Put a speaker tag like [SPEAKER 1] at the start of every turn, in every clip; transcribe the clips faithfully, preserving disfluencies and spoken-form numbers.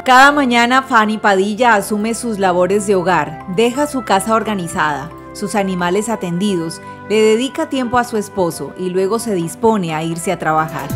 [SPEAKER 1] Cada mañana Fanny Padilla asume sus labores de hogar, deja su casa organizada, sus animales atendidos, le dedica tiempo a su esposo y luego se dispone a irse a trabajar.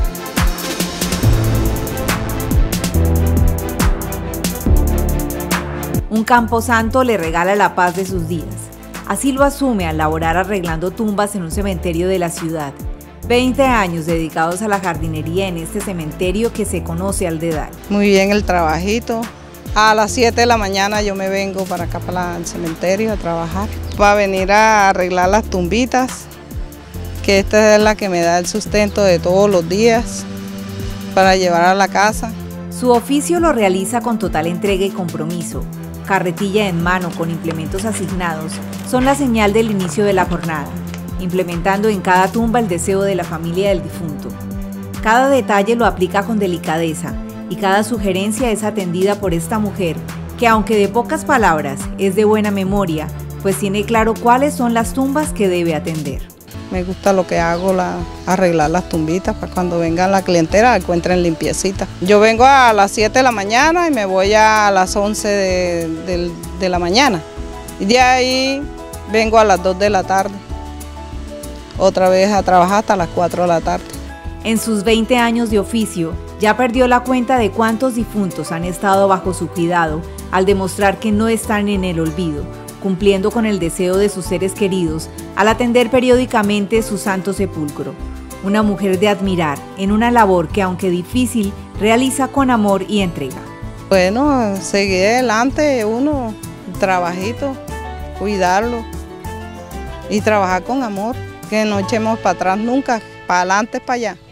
[SPEAKER 1] Un camposanto le regala la paz de sus días. Así lo asume al laborar arreglando tumbas en un cementerio de la ciudad. veinte años dedicados a la jardinería en este cementerio que se conoce al dedal.
[SPEAKER 2] Muy bien el trabajito. A las siete de la mañana yo me vengo para acá, para el cementerio, a trabajar. Para venir a arreglar las tumbitas, que esta es la que me da el sustento de todos los días, para llevar a la casa.
[SPEAKER 1] Su oficio lo realiza con total entrega y compromiso. Carretilla en mano con implementos asignados son la señal del inicio de la jornada, implementando en cada tumba el deseo de la familia del difunto. Cada detalle lo aplica con delicadeza y cada sugerencia es atendida por esta mujer que, aunque de pocas palabras, es de buena memoria, pues tiene claro cuáles son las tumbas que debe atender.
[SPEAKER 2] Me gusta lo que hago, la, arreglar las tumbitas para cuando vengan la clientela encuentren limpiecita. Yo vengo a las siete de la mañana y me voy a las once de, de, de la mañana. Y de ahí vengo a las dos de la tarde. Otra vez a trabajar hasta las cuatro de la tarde.
[SPEAKER 1] En sus veinte años de oficio, ya perdió la cuenta de cuántos difuntos han estado bajo su cuidado al demostrar que no están en el olvido, cumpliendo con el deseo de sus seres queridos al atender periódicamente su santo sepulcro. Una mujer de admirar en una labor que, aunque difícil, realiza con amor y entrega.
[SPEAKER 2] Bueno, seguir adelante uno, trabajito, cuidarlo y trabajar con amor, que no echemos para atrás nunca, para adelante, para allá.